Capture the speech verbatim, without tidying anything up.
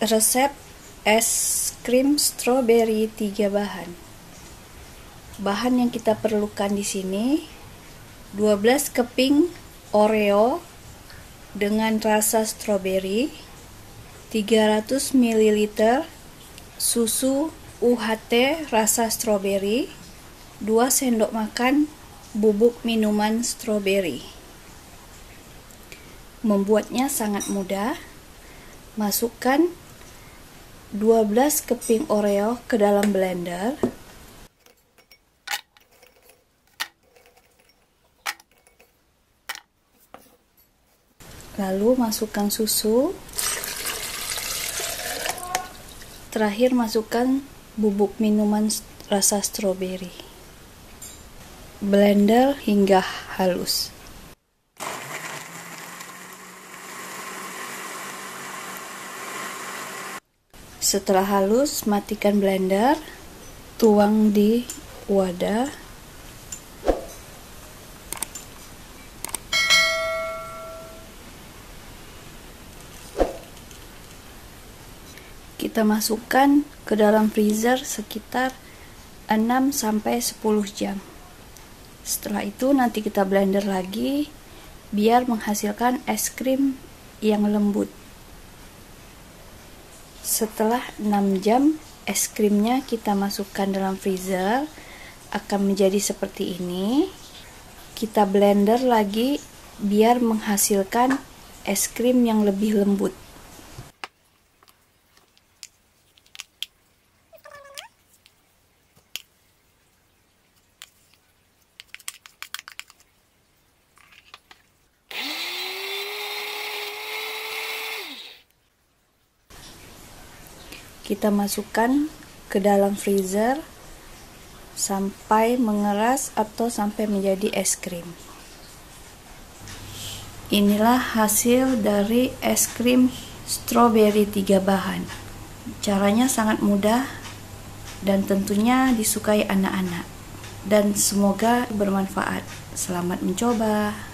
Resep es krim stroberi tiga bahan. Bahan yang kita perlukan di sini dua belas keping Oreo dengan rasa stroberi, tiga ratus mililiter susu U H T rasa stroberi, dua sendok makan bubuk minuman stroberi. Membuatnya sangat mudah. Masukkan dua belas keping Oreo ke dalam blender. Lalu masukkan susu. Terakhir masukkan bubuk minuman rasa stroberi. Blender hingga halus. Setelah halus, matikan blender, tuang di wadah. Kita masukkan ke dalam freezer sekitar enam sampai sepuluh jam. Setelah itu nanti kita blender lagi biar menghasilkan es krim yang lembut. Setelah enam jam, es krimnya kita masukkan dalam freezer, akan menjadi seperti ini. Kita blender lagi biar menghasilkan es krim yang lebih lembut. Kita masukkan ke dalam freezer sampai mengeras atau sampai menjadi es krim. Inilah hasil dari es krim stroberi tiga bahan. Caranya sangat mudah dan tentunya disukai anak-anak. Dan semoga bermanfaat. Selamat mencoba.